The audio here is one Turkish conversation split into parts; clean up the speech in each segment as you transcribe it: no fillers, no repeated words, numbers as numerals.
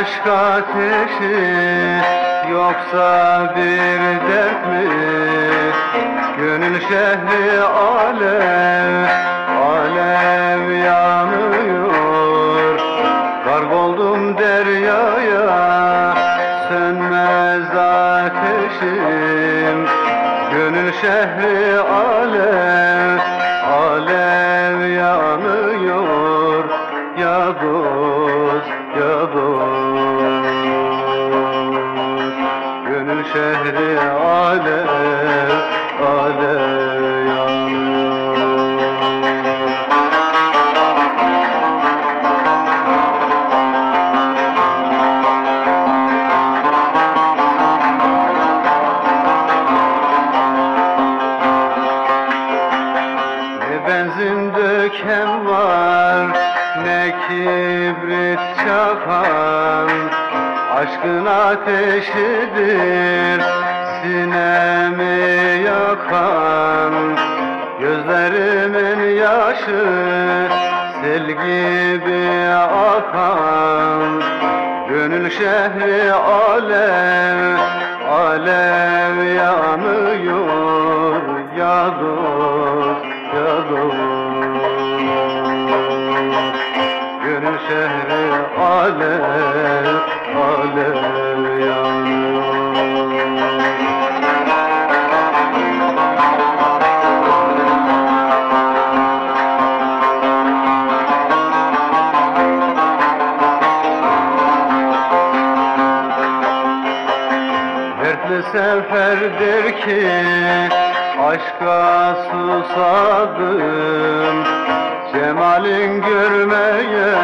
aşk ateşi yoksa bir dert mi? Gönül şehri alev, alev yanıyor. Gark oldum deryaya, sönmez ateşim. Gönül şehri alev, alev yanıyor. Ya dost, ya dost, gönül şehri alev, alev yanıyor. Ne benzin döken var, ne kibrit çakan, aşkın ateşidir sinemi yakan. Gözlerimin yaşı sel gibi akan. Gönül şehri alev, alev yanıyor. Ya dost, ya dost, gönül şehri alev, alev yanıyor. Dertli seferdir ki aşka susadım. Cemalin görmeye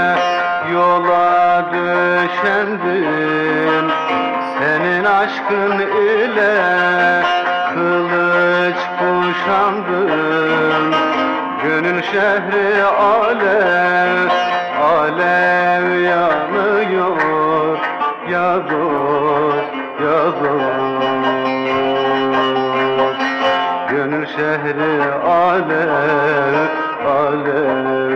yola düşendim. Senin aşkın ile kılıç kuşandım. Gönül şehri alev, alev yanıyor. Ya dost, ya dost, gönül şehri alev, alev